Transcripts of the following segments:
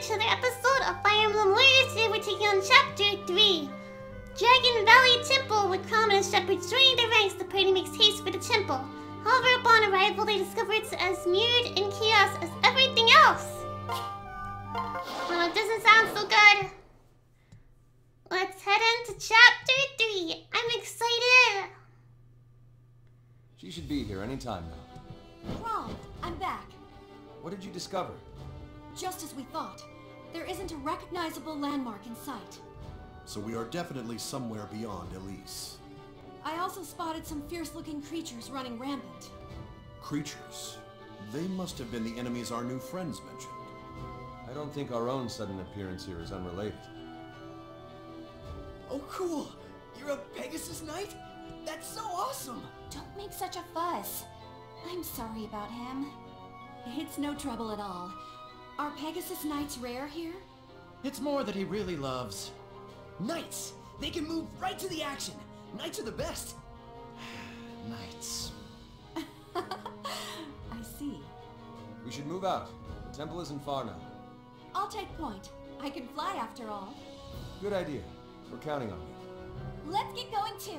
to another episode of Fire Emblem Warriors. Today we're taking on Chapter 3. Dragon Valley Temple. With prominent shepherds joining their ranks, the party makes haste for the temple. However, upon arrival, they discover it's as mirrored in chaos as everything else. Oh, it doesn't sound so good. Let's head into Chapter 3. I'm excited. She should be here any time now. Rom, I'm back. What did you discover? Just as we thought. There isn't a recognizable landmark in sight. So we are definitely somewhere beyond Elise. I also spotted some fierce-looking creatures running rampant. Creatures? They must have been the enemies our new friends mentioned. I don't think our own sudden appearance here is unrelated. Oh cool! You're a Pegasus Knight? That's so awesome! Don't make such a fuss. I'm sorry about him. It's no trouble at all. Are Pegasus Knights rare here? It's more that he really loves... Knights! They can move right to the action! Knights are the best! Knights... I see. We should move out. The temple isn't far now. I'll take point. I can fly after all. Good idea. We're counting on you. Let's get going too.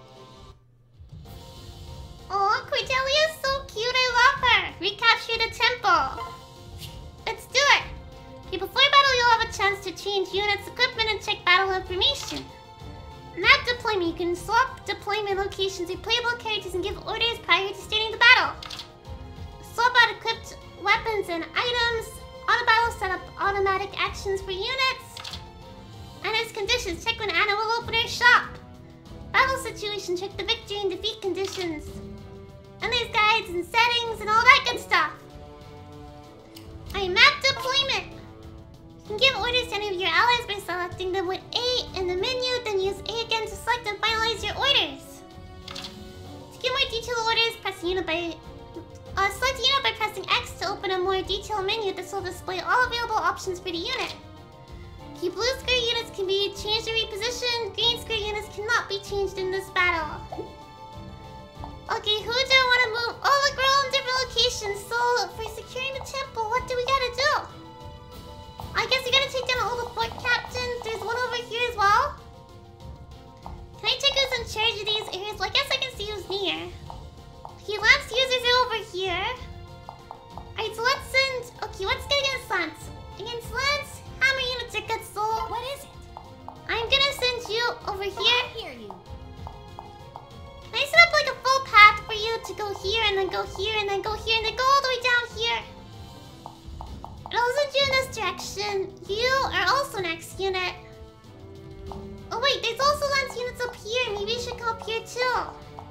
Oh, Cordelia's so cute. I love her. Recapture the temple. Let's do it. Okay, before battle, you'll have a chance to change units, equipment, and check battle information. Map deployment. You can swap deployment locations with playable characters and give orders prior to starting the battle. Swap out equipped weapons and items. Auto battle set up automatic actions for units. Anna's conditions. Check when Anna will open her shop. Battle situation. Check the victory and defeat conditions. And there's guides and settings and all that good stuff. Alright, map deployment. You can give orders to any of your allies by selecting them with A in the menu, then use A again to select and finalize your orders. To give more detailed orders, press unit by... select a unit by pressing X to open a more detailed menu. This will display all available options for the unit. Blue square units can be changed or repositioned. Green square units cannot be changed in this battle. Okay, who do I want to move? Oh, look, we're all in different locations. So, for securing the temple, what do we gotta do? I guess we gotta take down all the fort captains. There's one over here as well. Can I check who's in charge of these areas? Well, I guess I can see who's near. Okay, Lance users are over here. Alright, so let's send... Okay, let's get against Lance. Against Lance, hammer units are good, so... What is it? I'm gonna send you over here. I hear you. Can I set up like a full path for you to go here and then go here and then go here and then go all the way down here? And I'll send you in this direction. You are also next unit. Oh wait, there's also Lance units up here. Maybe you should come up here too.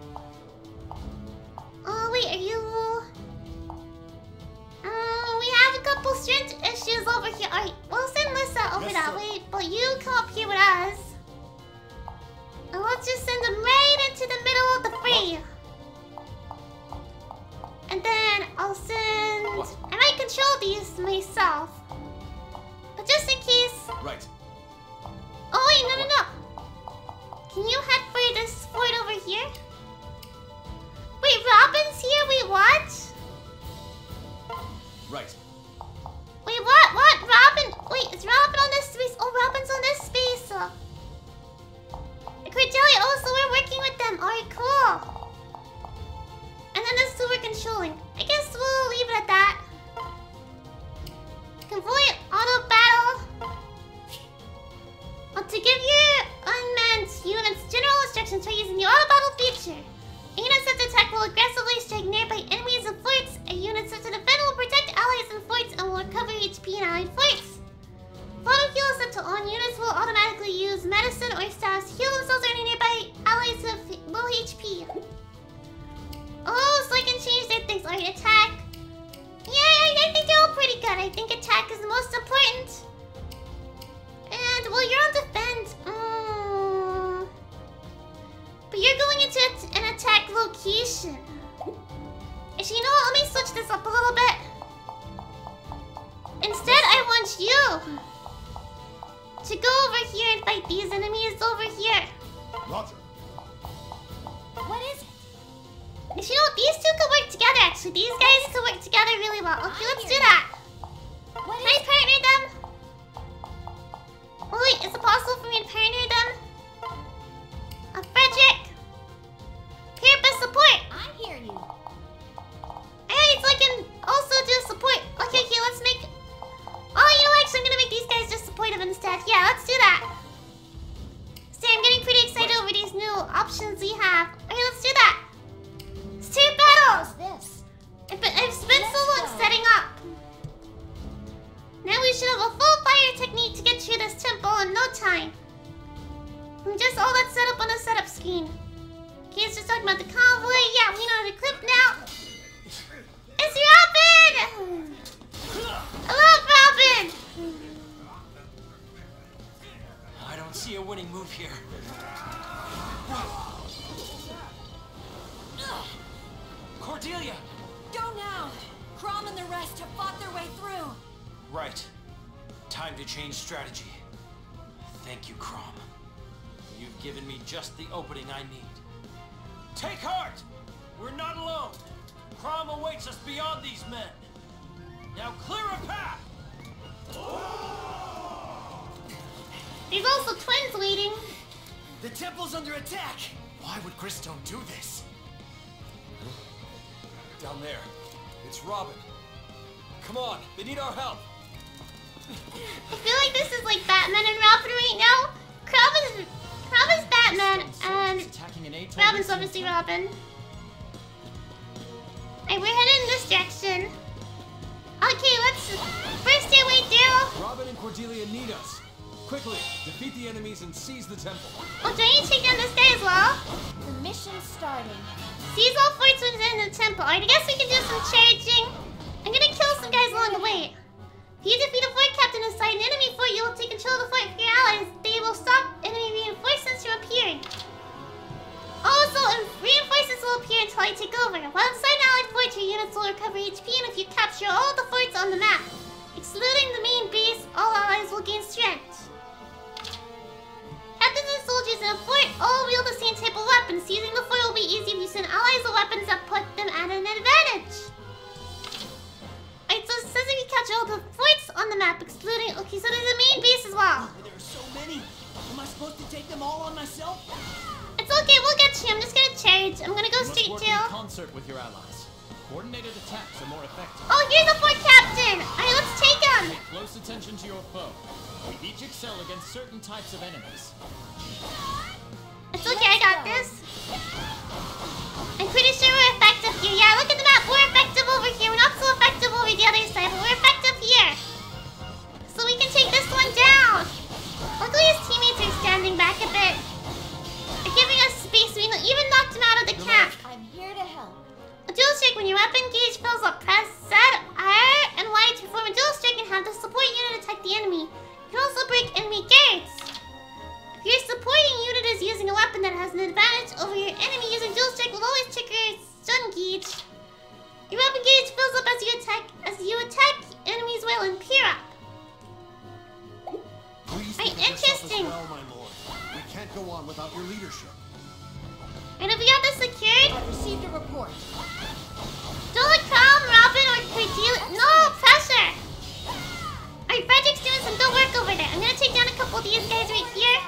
Oh wait, are you... we have a couple strength issues over here. Alright, we'll send Lissa over that way, but you come up here with us. And let's just send them right into the middle of the fray. And then I'll send... What? I might control these myself. But just in case... Right. Oh wait, no. Can you head for this fort over here? Wait, Robin's here? Wait, what? Right. Wait, what? What? Robin? Wait, is Robin on this space? Oh, Robin's on this space. Cordelia, oh, so we're working with them. Alright, cool. And then this is who we're controlling. I guess we'll leave it at that. Convoy auto battle. To give your unmanned units general instructions for using the auto battle feature. A unit set to attack will aggressively strike nearby enemies and forts. A unit set to defend will protect allies and forts and will recover HP in allied forts. Auto heal is set to on. Units will automatically use medicine or staffs to heal themselves or any nearby allies with low HP. Oh, so I can change their things. Alright, attack. Yeah, I think they're all pretty good. I think attack is the most important. And, well, you're on defense. But you're going into an attack location. Actually, you know what? Let me switch this up a little bit. Instead, I want you to go over here and fight these enemies over here. Roger. What is it? You know, these two could work together, actually. These guys could work together really well. Okay, let's do that. What Can I partner them? should have a full fire technique to get through this temple in no time. And just all that set up on the setup screen. Okay, it's just talking about the convoy. Yeah, we know the clip now. It's Robin! I love Robin! I don't see a winning move here. Cordelia! Go now! Crom and the rest have fought their way through. Right. Time to change strategy. Thank you, Crom. You've given me just the opening I need. Take heart! We're not alone! Crom awaits us beyond these men! Now clear a path! There's also twins waiting. The temple's under attack! Why would Gristone do this? Down there. It's Robin. Come on, they need our help. I feel like this is like Batman and Robin right now. Crom is Batman and Robin's obviously Robin. Alright, we're headed in this direction. Okay, let's first stay away, Daryl. Robin and Cordelia need us. Quickly, defeat the enemies and seize the temple. Oh, don't you take down this guy as well? The mission's starting. Seize all forts within the temple. Alright, I guess we can do some charging. I'm gonna kill some guys along the way. If you defeat a fort captain inside an enemy fort, you will take control of the fort for your allies. They will stop enemy reinforcements from appearing. Also, reinforcements will appear until I take over. While inside an allied fort, your units will recover HP, and if you capture all the forts on the map, excluding the main base, all allies will gain strength. Captains and soldiers in a fort all wield the same type of weapon. Seizing the fort will be easy if you send allies with weapons that put them at an advantage. Alright, so it says if you capture all the forts on the map, excluding... Okay, so there's a main base as well. There are so many! Am I supposed to take them all on myself? It's okay, we'll get you. I'm just gonna charge. I'm gonna go straight to... in concert with your allies. Coordinated attacks are more effective. Oh, here's a fort captain! Alright, let's take him! Pay close attention to your foe. We each excel against certain types of enemies. It's okay, I got this. I'm pretty sure we're effective here. Yeah, look at the map. We're effective over here. We're not so effective over the other side, but we're effective here. So we can take this one down. Luckily his teammates are standing back a bit. They're giving us space. We even knocked him out of the camp. I'm here to help. A dual strike. When your weapon gauge fills up, press Z, R, and Y to perform a dual strike and have the support unit attack the enemy. You can also break enemy guards. If your supporting unit is using a weapon that has an advantage over your enemy, using dual strike will always trigger stun gauge. Your weapon gauge fills up as you attack, enemies will appear up. Please Right, think of yourself as interesting. well, my lord. We can't go on without your leadership. And if we got this secured, I've received a report. don't let Crom, Robin, or Cordelia. No pressure. Alright, Frederick's doing some good work over there. I'm gonna take down a couple of these guys right here.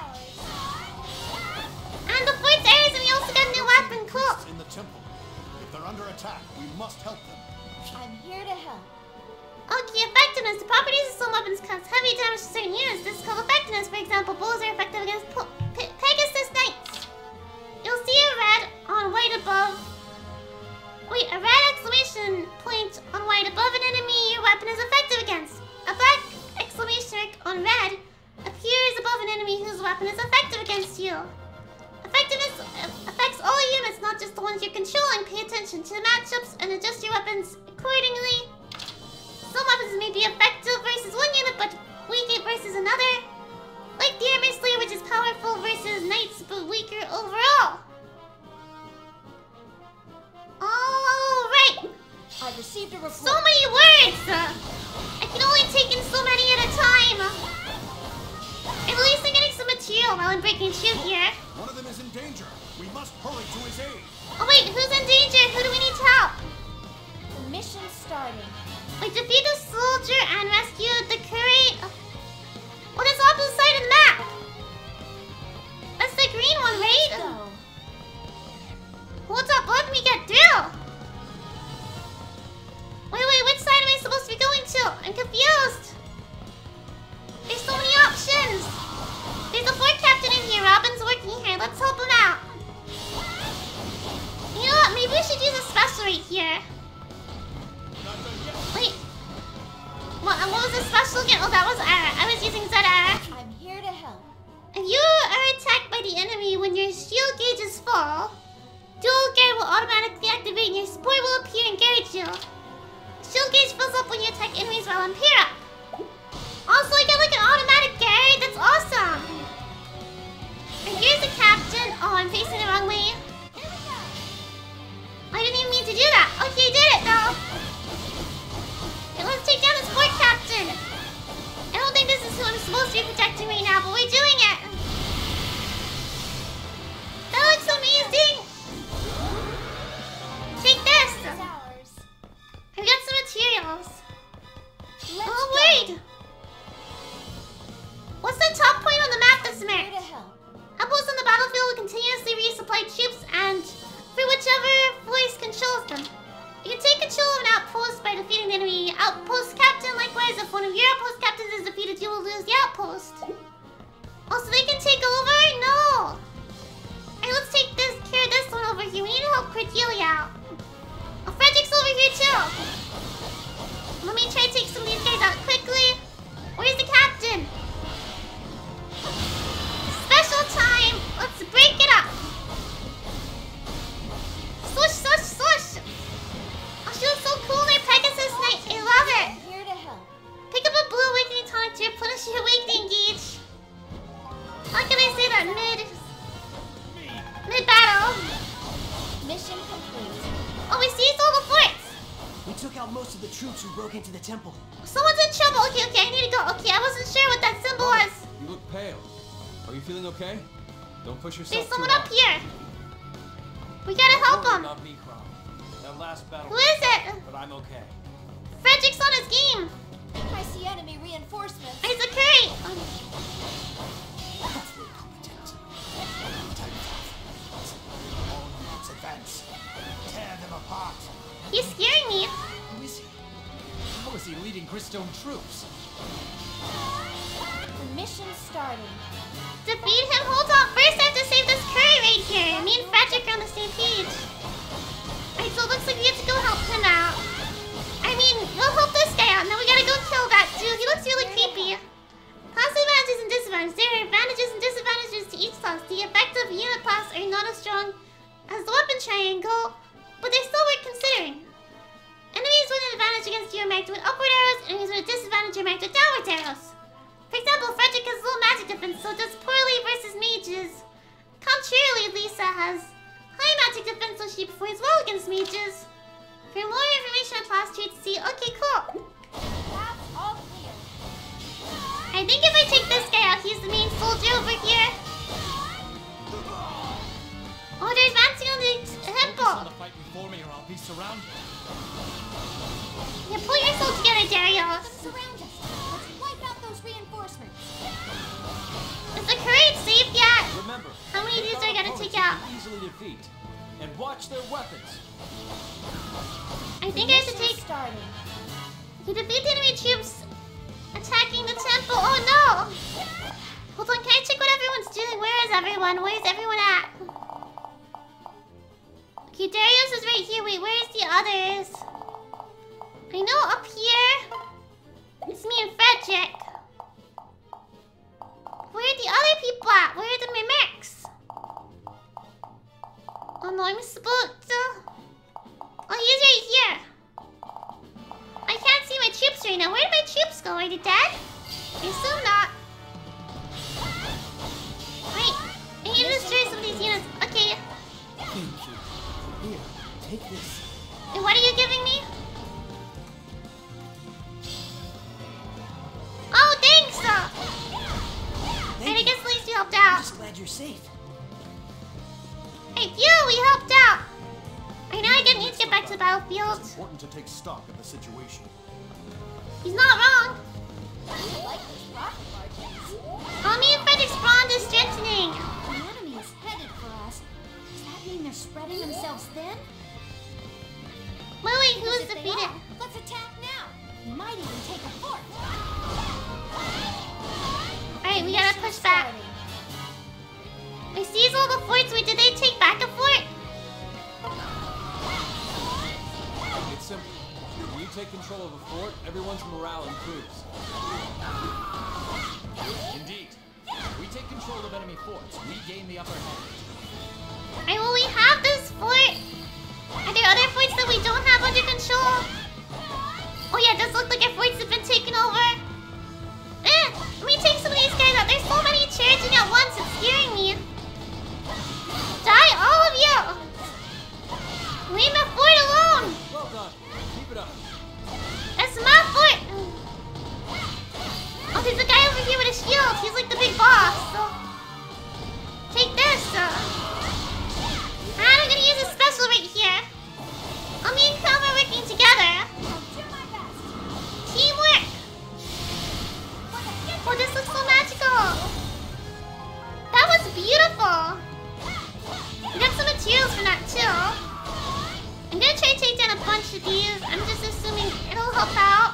And the fort's areas, and we also got a new weapon. Cool. In the temple. If they're under attack, we must help them. I'm here to help. Okay, effectiveness. The properties of some weapons cause heavy damage to certain units. This is called effectiveness. For example, bows are effective against Pegasus Knights. You'll see a red on white above. Wait, a red exclamation point on white above an enemy your weapon is effective against. A black exclamation on red appears above an enemy whose weapon is effective against you. Effectiveness affects all units, not just the ones you're controlling. Pay attention to the matchups and adjust your weapons accordingly. Some weapons may be effective versus one unit, but weak versus another. Like the Armor Slayer, which is powerful versus Knights, but weaker overall. Alright. I've received a report. So many words! I can only take in so many at a time. At least I'm getting some material while I'm breaking through here. One of them is in danger. We must hurry to his aid. Oh wait, who's in danger? Who do we need to help? The mission's starting. Wait, defeat the soldier and rescue the curate. Oh, that's opposite side of the map. That's the green one, right? Go. What's up? Let me get through. Wait, which side am I supposed to be going to? I'm confused. There's so many options. There's a fort captain in here. Robin's working here. Let's help him out. You know what? Maybe we should use a special right here. Wait. What what was the special again? Oh, that was Ara. I was using Zara. I'm here to help. If you are attacked by the enemy when your shield gauge is full, dual guard will automatically activate and your support will appear and guard you. Shield gauge fills up when you attack enemies while on pair up. Also, I get like an automatic guard. That's awesome. And here's the captain. Oh, I'm facing the wrong way. I didn't even mean to do that. Okay, you did it though. Okay, let's take down the sport captain. I don't think this is who I'm supposed to be protecting right now, but we're doing it. That looks amazing. Take this. It's ours. I've got some materials. Let's Oh, go. wait. What's the top point on the map that's Here marked? to help. Outposts on the battlefield will continuously resupply troops and for whichever voice controls them. You can take control of an outpost by defeating the enemy outpost captain. Likewise, if one of your outpost captains is defeated, you will lose the outpost. Also, they can take over? No! Alright, let's take care of this one over here. We need to help Cordelia out. Oh, Frederick's over here too. Let me try to take some of these guys out quickly. Where's the captain? Special time! Let's break it up! Swoosh, swoosh, swoosh! Oh, she looks so cool there, Pegasus Knight. I love it! I'm here to help. Pick up a blue awakening tonic to replenish your awakening gauge. How can I say that mid-battle? Mission complete. Oh, we seized all the forts! We took out most of the troops who broke into the temple. Someone's in trouble. Okay, I need to go. Okay, I wasn't sure what that symbol was. You look pale. Are you feeling okay? Don't push yourself There's too someone up hard. here. We gotta help Don't worry him. about me, Crom. That last battle. Who is it? But I'm okay. Frederick's on his game. I see enemy reinforcements. It's a curry. That's very competent. All units advance. Tear them apart. He's scaring me. Who is he? How is he leading Crystone troops? The mission's starting. Defeat him. Hold on. First, I have to save this curry right here. Me and Frederick are on the same page. Alright, so it looks like we have to go help him out. I mean, we'll help this guy out, and then we gotta go kill that dude. He looks really creepy. Class advantages and disadvantages. There are advantages and disadvantages to each class. The effect of unit class are not as strong as the weapon triangle, but they still worth considering. Enemies with an advantage against you are marked with upward arrows, enemies with a disadvantage are marked with downward arrows. For example, Frederick has low magic defense, so does poorly versus mages. Contrarily, Lisa has high magic defense, so she performs well against mages. For more information on class traits, see. Okay, cool. That's all clear. I think if I take this guy out, he's the main soldier over here. Oh, they're advancing on the Focus on temple. the fight before me or I'll be surrounded. Yeah, pull yourself together, Darius. Surround us. Let's wipe out those reinforcements. Is the current safe yet? Remember, How many of these are you gonna opponents take out? you can easily defeat. And watch their weapons. I think I have to Mission's take... starting. You defeat the enemy troops attacking the temple. Oh no! Hold on, can I check what everyone's doing? Where is everyone? Where's everyone at? Okay, Darius is right here. Wait, where's the others? I know up here. It's me and Frederick. Where are the other people at? Where are the mimics? Oh no, I'm supposed to... Oh, he's right here. I can't see my troops right now. Where did my troops go? Are they dead? I assume not. Wait, I need to destroy some of these units. Okay. Thank you. Here, take this. And what are you giving me? Oh, thanks! And I guess at least you helped I'm out. just glad you're safe. Hey, phew, we helped out. I know I didn't need to get back to the battlefield. It's important to take stock of the situation. He's not wrong. I like those rocket barges. Oh, me and Frederick's bond is strengthening. The enemy is headed for us. Does that mean they're spreading themselves thin? Wait, who's If they defeated? are, let's attack now. We might even take a fort. Alright, we gotta push back. Starting. I seize all the forts. Wait, did they take back a fort? It's simple. When you take control of a fort, everyone's morale improves. Indeed. If we take control of enemy forts, we gain the upper hand. And will we have this fort? Are there other forts that we don't have under control? Oh yeah, it does look like our forts have been taken over. Let me take some of these guys out. There's so many charging at once, it's scaring me. Die, all of you! Leave my fort alone! Well done. Keep it up. That's my fort! Oh, there's a guy over here with a shield. He's like the big boss, so... Take this, I'm gonna use a special right here. Me and Chrome are working together. Teamwork! Oh, this looks so magical! That was beautiful! We got some materials from that too. I'm gonna try to take down a bunch of these. I'm just assuming it'll help out.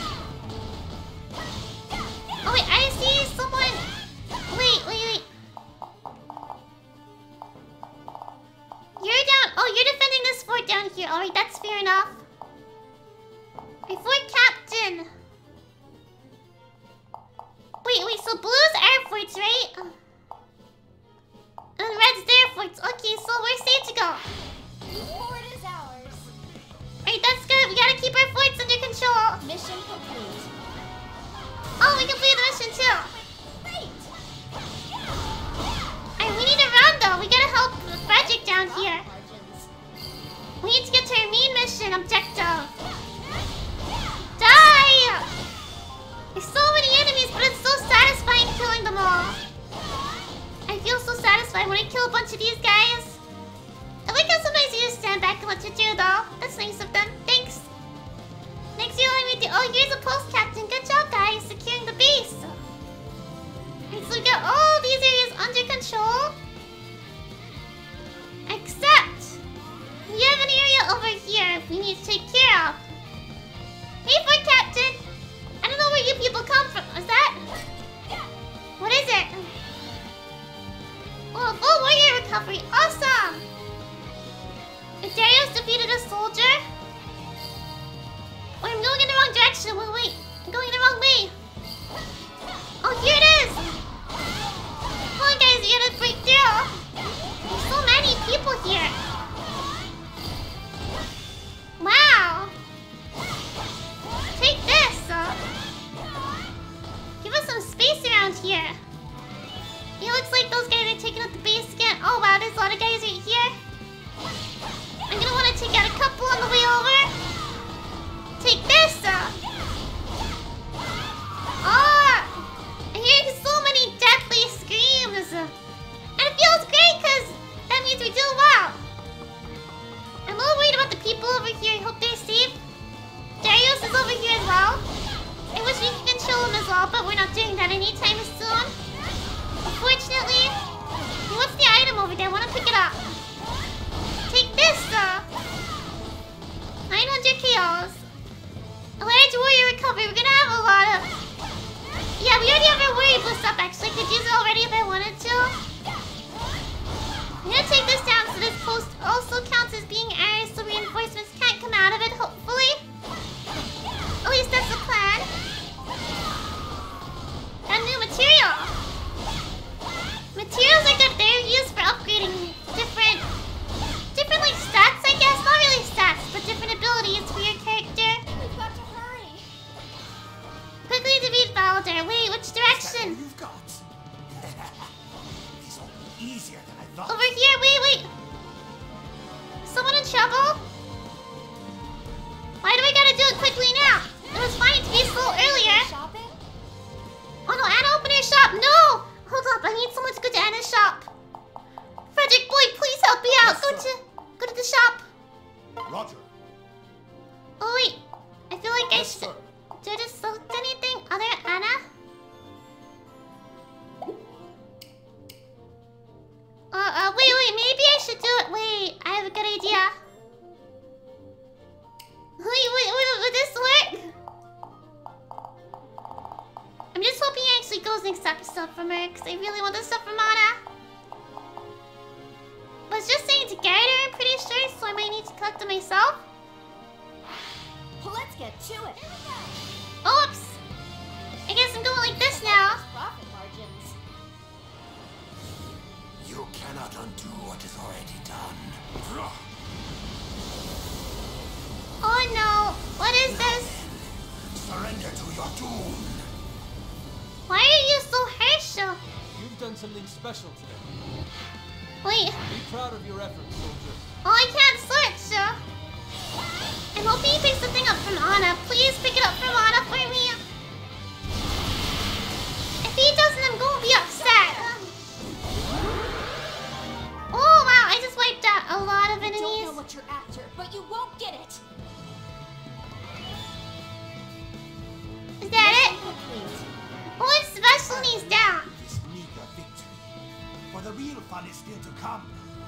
Oh wait, I see someone. Wait. You're down. Oh, you're defending this fort down here. Alright, that's fair enough. My fort captain. Wait, so blue's air forts, right? And red's their forts. Okay, so we're safe to go. Fort is ours. Right, that's good. We gotta keep our forts under control. Mission complete. Oh, we completed the mission too. Great. Alright, we need to run though. We gotta help Frederick down here. Margins. We need to get to our main mission objective. Die! There's so many enemies, but it's so satisfying killing them all. I feel so satisfied when I kill a bunch of these guys. I like how sometimes you just stand back and let you do though. That's nice of them. Thanks. Next you let me do. Oh, here's a post captain. Good job, guys, securing the base. Alright, so we got all these areas under control. Except we have an area over here we need to take care of. Hey, fort captain. I don't know where you people come from. Is that? What is it? Oh, full warrior recovery. Awesome! If Darius defeated a soldier? Oh, I'm going in the wrong direction. Wait. I'm going in the wrong way. Oh, here it is! Come on, guys. You gotta break through. There's so many people here. Wow! Take this! Give us some space around here. It looks like those guys are taking out the base again. Oh wow, there's a lot of guys right here. I'm gonna want to take out a couple on the way over. Take this! I'm hearing so many deathly screams. And it feels great because that means we're doing well. I'm a little worried about the people over here. I hope they're safe. Darius is over here as well. I wish we could control him as well, but we're not doing that anytime soon. Unfortunately. What's the item over there? I want to pick it up. Take this, 900 KOs. A large warrior recovery. We're gonna have a lot of... Yeah, we already have our warrior boost up actually. I could use it already if I wanted to. I'm gonna take this down so this post also counts as being ours so reinforcements can't come out of it, hopefully. At least that's the plan. Got new material. Materials are good. They're used for upgrading different like stats, I guess. Not really stats, but different abilities for your character. We've got to hurry. Quickly defeat Baldur. Wait, which direction? You've got. These will be easier than I thought. Over here. Wait. Someone in trouble? Why do I gotta do it quickly now? It was fine to be slow earlier. Shopping? Oh no, Anna opened her shop. No! Hold up, I need someone to go to Anna's shop. Frederick, boy, please help me out. Yes, Go to the shop. Roger. Oh wait, I feel like I Yes, should. sir. Did I just select anything other than Anna? Wait, maybe I should do it. Wait, I have a good idea. Wait, would this work? I'm just hoping he actually goes and accepts stuff from her, because I really want the stuff from Anna. But it's just saying to guide her, I'm pretty sure, so I might need to collect them myself. Let's get to it. Oops! I guess I'm going like this now. Profit margins. You cannot undo what is already done. Oh no! What is this? Surrender to your doom. Why are you so harsh? You've done something special today. Wait. Be proud of your efforts, soldier. Oh, I can't switch. I'm hoping you pick something up from Anna. Please pick it up from Anna for me. If he doesn't, I'm going to be upset. Oh wow! I just wiped out a lot of I don't know enemies. what you're after, but you won't get it. Is that it? Oh, it's special needs down. This meager victory. For the real fun is still to come.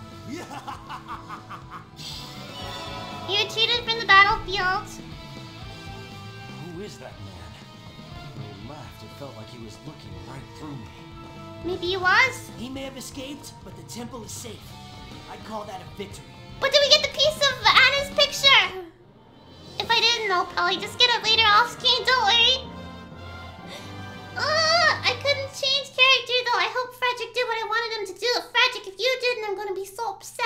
You retreated from the battlefield. Who is that man? When he laughed, it felt like he was looking right through me. Maybe he was. He may have escaped, but the temple is safe. I'd call that a victory. But did we get the piece of Anna's picture? If I didn't, I'll probably just get it later off screen, don't worry. I couldn't change character though. I hope Frederick did what I wanted him to do. Frederick, if you didn't, I'm gonna be so upset.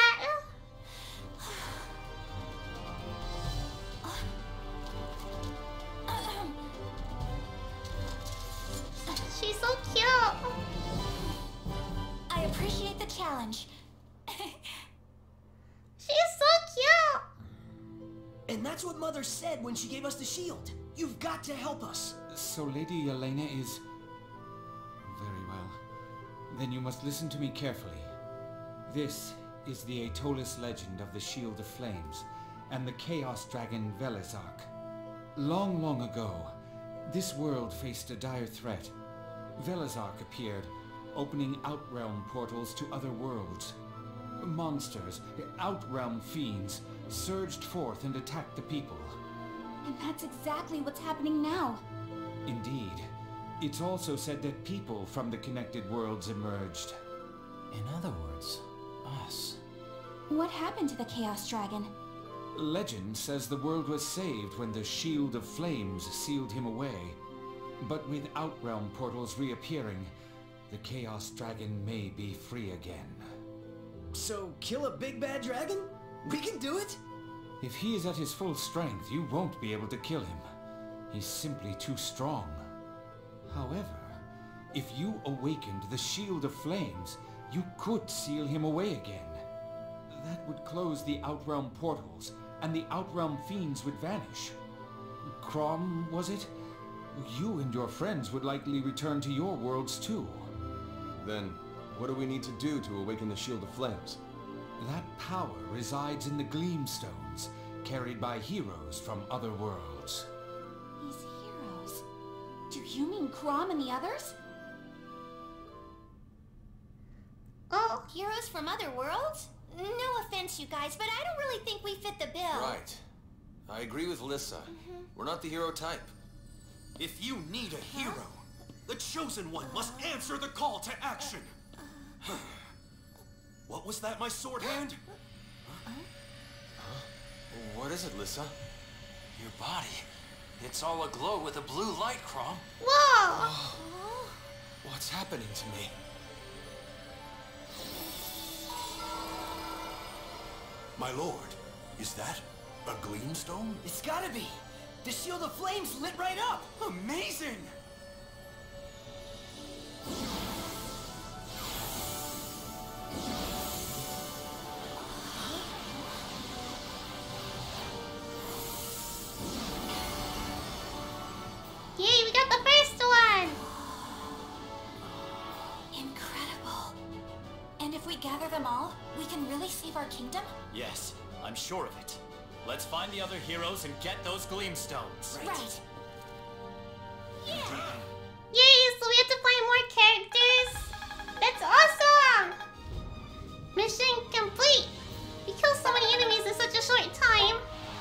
She's so cute. I appreciate the challenge. She's so cute. And that's what Mother said when she gave us the shield. You've got to help us. So Lady Yelena is... Very well. Then you must listen to me carefully. This is the Aetolis legend of the Shield of Flames and the Chaos Dragon Velizark. Long, long ago, this world faced a dire threat. Velizark appeared, opening Outrealm portals to other worlds. Monsters, Outrealm fiends, surged forth and attacked the people. And that's exactly what's happening now. Indeed. It's also said that people from the connected worlds emerged. In other words, us. What happened to the Chaos Dragon? Legend says the world was saved when the Shield of Flames sealed him away. But with Outrealm portals reappearing, the Chaos Dragon may be free again. So, kill a big bad dragon? We can do it? If he is at his full strength, you won't be able to kill him. He's simply too strong. However, if you awakened the Shield of Flames, you could seal him away again. That would close the Outrealm portals, and the Outrealm fiends would vanish. Chrom, was it? You and your friends would likely return to your worlds too. Then, what do we need to do to awaken the Shield of Flames? That power resides in the Gleamstones, carried by heroes from other worlds. These heroes. Do you mean Chrom and the others? Oh, Heroes from other worlds? No offense, you guys, but I don't really think we fit the bill. Right. I agree with Lissa. We're not the hero type. If you need a hero, the Chosen One must answer the call to action. What was that, my sword hand? What is it, Lissa? Your body. It's all aglow with a blue light, Chrom. whoa! What's happening to me? My lord, is that a Gleamstone? It's gotta be. The Shield of Flames lit right up. Amazing! Yay, we got the first one! Incredible. And if we gather them all, we can really save our kingdom? Yes, I'm sure of it. Let's find the other heroes and get those Gleamstones. Right. Yay, so we have to find more characters. That's awesome! Mission complete. We killed so many enemies in such a short time.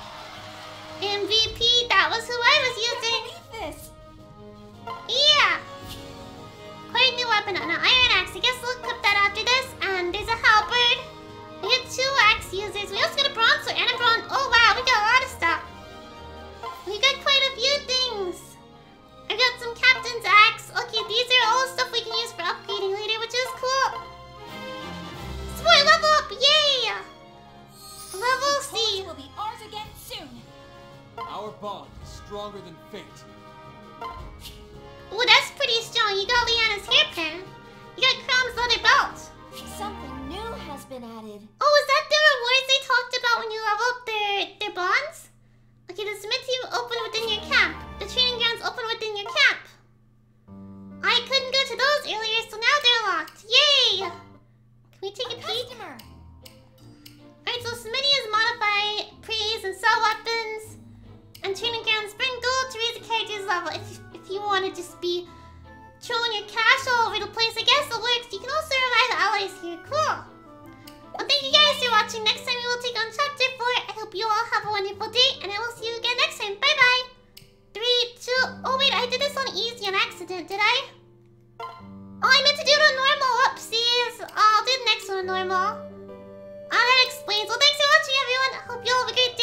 MVP, that was who I was using. This. Yeah. Quite a new weapon, an iron axe. I guess we'll equip that after this. And there's a halberd. We get 2 axe users. We also got a bronze sword and a bronze. Oh wow, we got a lot of stuff. We got than fate. Ooh, that's pretty strong. You got Leanna's hairpin. You got Chrome's leather belt. Something new has been added. Oh, is that the rewards they talked about when you level up their bonds? Okay, the smithy open within your camp. The training grounds open within your camp. I couldn't go to those earlier, so now they're locked. Yay! Can we take a peek? Alright, so smithy is modify, praise, and sell weapons. And training grounds bring gold to raise the character's level. If you want to just be throwing your cash all over the place, I guess it works. You can also revive allies here. Cool. Well, thank you guys for watching. Next time we will take on Chapter 4. I hope you all have a wonderful day, and I will see you again next time. Bye-bye. 3, 2... Oh, wait, I did this on easy on accident, did I? Oh, I meant to do it on normal. Whoopsies. I'll do the next one on normal. That explains. Well, thanks for watching, everyone. I hope you all have a great